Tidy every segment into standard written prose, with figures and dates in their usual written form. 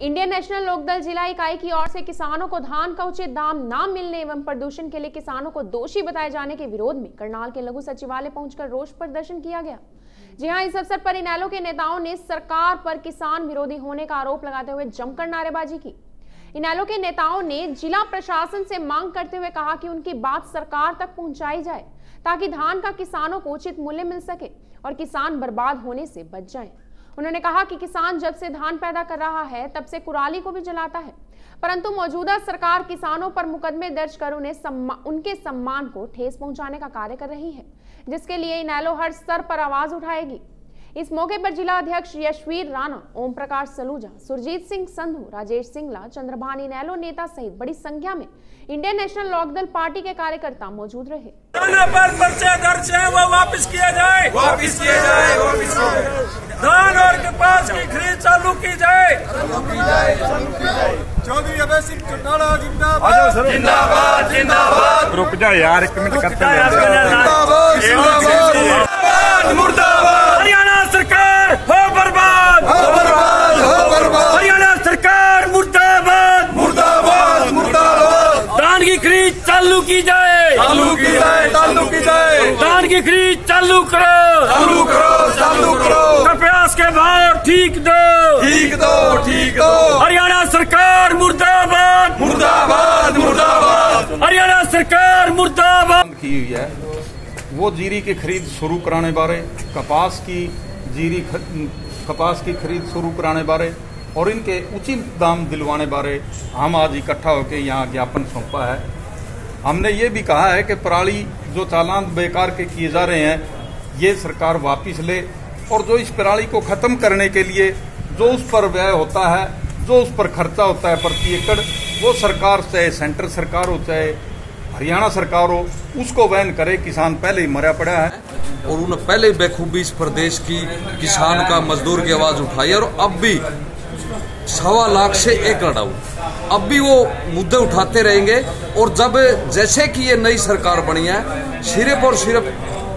Indian national Lokdal जिला इकाई की ओर से किसानों को धान का उचित दाम न मिलने एवं प्रदूषण के लिए किसानों को दोषी बताए जाने के विरोध में करनाल के लघु सचिवालय पहुंचकर रोष प्रदर्शन किया गया। जी हां, इस अवसर पर इनेलो के नेताओं ने सरकार पर किसान विरोधी होने का आरोप लगाते हुए जमकर नारेबाजी की। इनेलो के नेताओं ने जिला प्रशासन से मांग करते हुए कहा कि उनकी बात सरकार तक पहुंचाई जाए ताकि धान का किसानों को उचित मूल्य मिल सके और किसान बर्बाद होने से बच जाएं। उन्होंने कहा कि किसान जब से धान पैदा कर रहा है तब से कुराली को भी जलाता है, परंतु मौजूदा सरकार किसानों पर मुकदमे दर्ज कर उनके सम्मान को ठेस पहुंचाने का कार्य कर रही है, जिसके लिए इनेलो हर स्तर पर आवाज उठाएगी। इस मौके पर जिला अध्यक्ष यशवीर राणा, ओम प्रकाश सलूजा, सुरजीत सिंह संधू, राजेश सिंगला, चंद्रभान इनेलो नेता सहित बड़ी संख्या में इंडियन नेशनल लोकदल पार्टी के कार्यकर्ता मौजूद रहे। वो वापस किया जाए, धान और कपास की खरीद चालू की जाए। चौधरी अभय सिंह चौटाला जिंदाबाद, जिंदाबाद, जिंदाबाद। रुक जा यार, एक मिनट करते हैं। मुर्दाबाद, हरियाणा सरकार हो बर्बाद, हो बर्बाद, हो बर्बाद। हरियाणा सरकार मुर्दाबाद, मुर्दाबाद, मुर्दाबाद। धान की खरीद चालू की जाए, चालू की जाए, चालू की जाए। धान की खरीद चालू करो, चालू करो, चालू करो। कपास के भाव ठीक दो, ठीक दो, ठीक दो। हरियाणा सरकार मुर्दाबाद, मुर्दाबाद, मुर्दाबाद। हरियाणा सरकार मुर्दाबाद की हुई है वो जीरी की खरीद शुरू कराने बारे, कपास की खरीद शुरू कराने बारे और इनके उचित दाम दिलवाने बारे हम आज इकट्ठा होकर यहाँ ज्ञापन सौंपा है। हमने ये भी कहा है कि पराली जो चालान बेकार के किए जा रहे हैं ये सरकार वापस ले और जो इस पराली को खत्म करने के लिए जो उस पर व्यय होता है, जो उस पर खर्चा होता है प्रति एकड़, वो सरकार चाहे सेंटर सरकार हो चाहे हरियाणा सरकार हो, उसको वहन करे। किसान पहले ही मरा पड़ा है और उन्होंने पहले बेखूबी इस प्रदेश की किसान का, मजदूर की आवाज उठाई और अब भी 1.25 लाख से एक लड़ाऊ, अब भी वो मुद्दे उठाते रहेंगे। और जब जैसे कि ये नई सरकार बनी है, सिर्फ और सिर्फ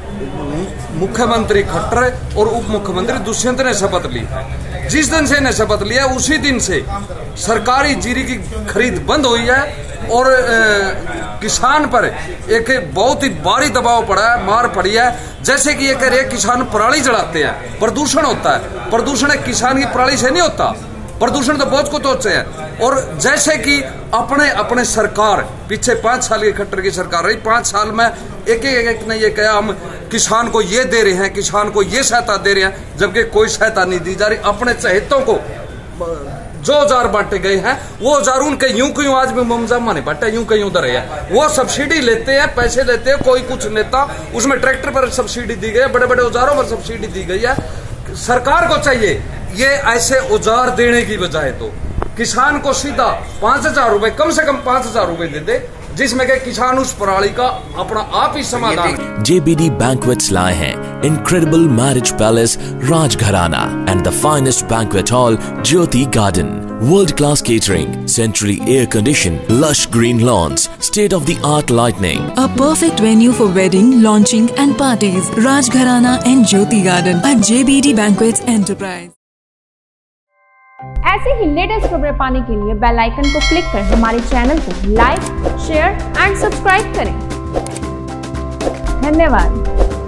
मुख्यमंत्री खट्टर और उप मुख्यमंत्री दुष्यंत ने शपथ ली। जिस दिन से इन्हें शपथ लिया उसी दिन से सरकारी जीरी की खरीद बंद हुई है और किसान पर एक बहुत ही भारी दबाव पड़ा है, मार पड़ी है। जैसे कि ये कह रहे किसान पराली जलाते हैं, प्रदूषण होता है। प्रदूषण एक किसान की पराली से नहीं होता, प्रदूषण तो बहुत कुछ होते हैं। और जैसे कि अपने सरकार पीछे 5 साल की खट्टर की सरकार रही, 5 साल में एक ने ये कहा हम किसान को ये दे रहे हैं, किसान को ये सहायता दे रहे हैं, जबकि कोई सहायता नहीं दी जा रही। अपने चहेतों को जो औजार बांटे गए हैं वो औजार उनके यूं के यूं आज भी मुमजामा नहीं बांटे, यूं के यूं धरे हैं। वो सब्सिडी लेते हैं, पैसे लेते हैं। कोई कुछ नेता उसमें ट्रैक्टर पर सब्सिडी दी गई है, बड़े बड़े औजारों पर सब्सिडी दी गई है। सरकार को चाहिए ये ऐसे औजार देने की बजाय तो किसान को सीधा 5,000 रुपए, कम से कम 5,000 रुपए दे दे, जिसमें के किसान उस पराली का अपना आप ही समाधान। JBD Banquets लाए हैं Incredible Marriage Palace Rajgharana and the finest banquet hall Jyoti Garden. World-class catering, centrally air-conditioned, lush green lawns, state-of-the-art lighting. A perfect venue for wedding, launching and parties. Rajgharana and Jyoti Garden at JBD Banquets Enterprise. ऐसे ही latest खबरें पाने के लिए bell icon को click कर हमारे channel को like, share and subscribe करें। धन्यवाद।